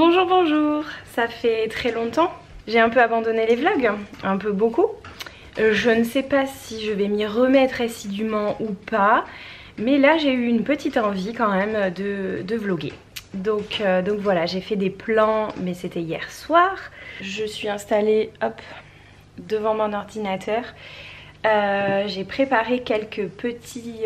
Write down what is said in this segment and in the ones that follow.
Bonjour, bonjour. Ça fait très longtemps. J'ai un peu abandonné les vlogs, un peu beaucoup. Je ne sais pas si je vais m'y remettre assidûment ou pas. Mais là j'ai eu une petite envie quand même de vlogger. Donc voilà, j'ai fait des plans, mais c'était hier soir. Je suis installée hop, devant mon ordinateur. J'ai préparé quelques petits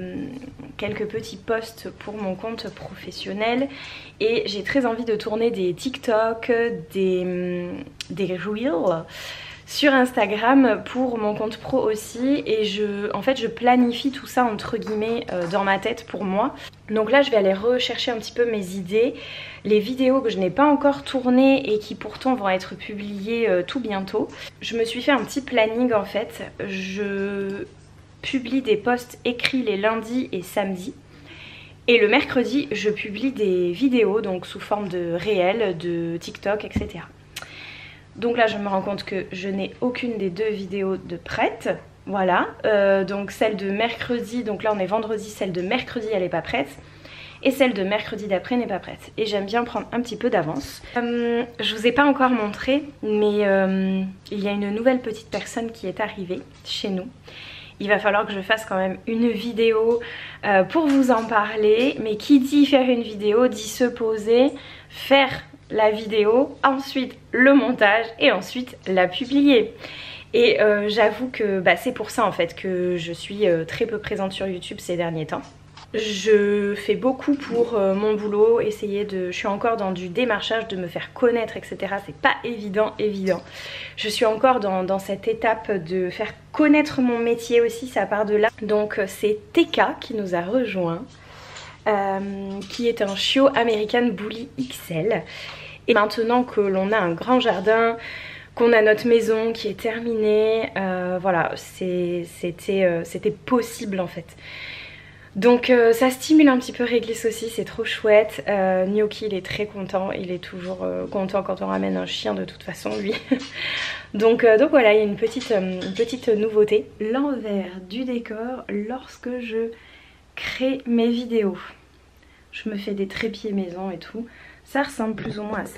posts pour mon compte professionnel et j'ai très envie de tourner des TikTok, des Reels sur Instagram pour mon compte pro aussi, et en fait je planifie tout ça entre guillemets dans ma tête pour moi. Donc là je vais aller rechercher un petit peu mes idées, les vidéos que je n'ai pas encore tournées et qui pourtant vont être publiées tout bientôt. Je me suis fait un petit planning en fait. Je publie des posts écrits les lundis et samedis. Et le mercredi je publie des vidéos donc sous forme de réels, de TikTok, etc. Donc là je me rends compte que je n'ai aucune des deux vidéos de prête. Voilà, donc celle de mercredi, donc là on est vendredi, celle de mercredi elle n'est pas prête. Et celle de mercredi d'après n'est pas prête. Et j'aime bien prendre un petit peu d'avance. Je vous ai pas encore montré, mais il y a une nouvelle petite personne qui est arrivée chez nous. Il va falloir que je fasse quand même une vidéo pour vous en parler. Mais qui dit faire une vidéo dit se poser, faire la vidéo, ensuite le montage et ensuite la publier. Et j'avoue que c'est pour ça en fait que je suis très peu présente sur YouTube ces derniers temps. Je fais beaucoup pour mon boulot, je suis encore dans du démarchage, de me faire connaître, etc. C'est pas évident. Je suis encore dans cette étape de faire connaître mon métier aussi, ça part de là. Donc c'est TK qui nous a rejoint, qui est un chiot American Bully XL. Et maintenant que l'on a un grand jardin, qu'on a notre maison qui est terminée, voilà, c'était possible en fait. Donc ça stimule un petit peu Réglisse aussi, c'est trop chouette. Gnocchi il est très content, il est toujours content quand on ramène un chien de toute façon lui. donc voilà, il y a une petite nouveauté. L'envers du décor lorsque je crée mes vidéos. Je me fais des trépieds maison et tout, ça ressemble plus ou moins à ça.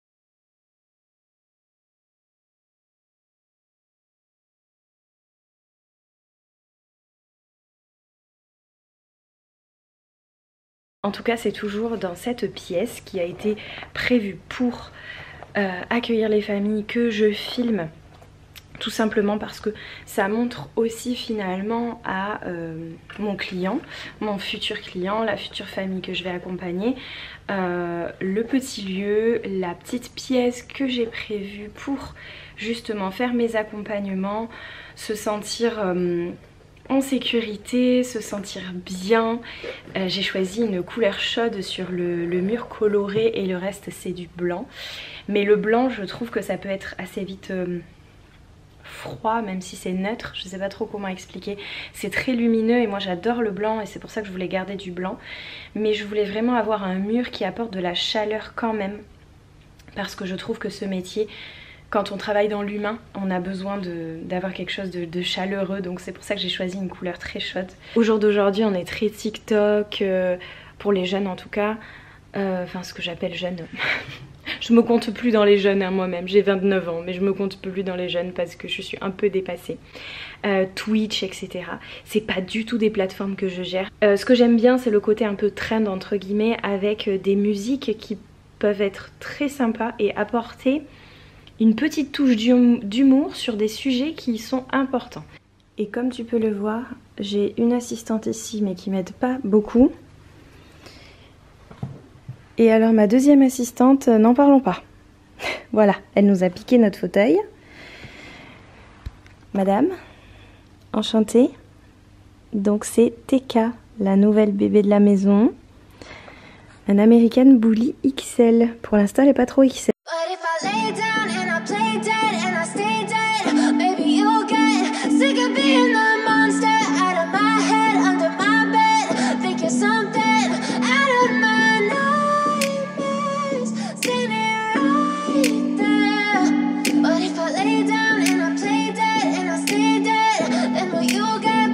En tout cas c'est toujours dans cette pièce qui a été prévue pour accueillir les familles que je filme. Tout simplement parce que ça montre aussi finalement à mon client, mon futur client, la future famille que je vais accompagner, le petit lieu, la petite pièce que j'ai prévue pour justement faire mes accompagnements, se sentir en sécurité, se sentir bien. J'ai choisi une couleur chaude sur le mur coloré et le reste c'est du blanc. Mais le blanc je trouve que ça peut être assez vite froid, même si c'est neutre, je sais pas trop comment expliquer. C'est très lumineux et moi j'adore le blanc et c'est pour ça que je voulais garder du blanc. Mais je voulais vraiment avoir un mur qui apporte de la chaleur quand même. Parce que je trouve que ce métier, quand on travaille dans l'humain, on a besoin d'avoir quelque chose de chaleureux. Donc c'est pour ça que j'ai choisi une couleur très chaude. Au jour d'aujourd'hui on est très TikTok, pour les jeunes en tout cas. Enfin ce que j'appelle jeunes. Je me compte plus dans les jeunes hein, moi-même, j'ai 29 ans mais je me compte plus dans les jeunes parce que je suis un peu dépassée. Twitch etc. C'est pas du tout des plateformes que je gère. Ce que j'aime bien c'est le côté un peu trend entre guillemets avec des musiques qui peuvent être très sympas et apporter une petite touche d'humour sur des sujets qui sont importants. Et comme tu peux le voir, j'ai une assistante ici mais qui m'aide pas beaucoup. Et alors ma deuxième assistante, n'en parlons pas. Voilà, elle nous a piqué notre fauteuil. Madame, enchantée. Donc c'est TK, la nouvelle bébé de la maison. Un American Bully XL. Pour l'instant elle n'est pas trop XL.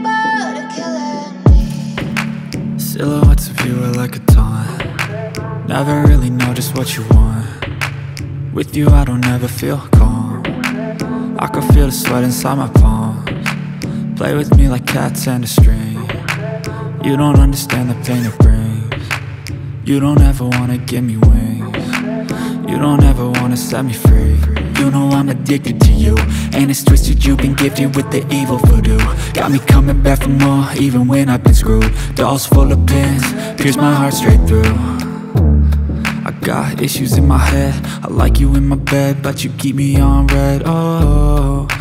Silhouettes of you are like a taunt. never really know just what you want. With you I don't ever feel calm. I can feel the sweat inside my palms. Play with me like cats and a string. You don't understand the pain it brings. You don't ever wanna give me wings. You don't ever wanna set me free. You know I'm addicted to you, and it's twisted, you've been gifted with the evil voodoo. Got me coming back for more, even when I've been screwed. Dolls full of pins, pierce my heart straight through. I got issues in my head, I like you in my bed, but you keep me on red. Oh,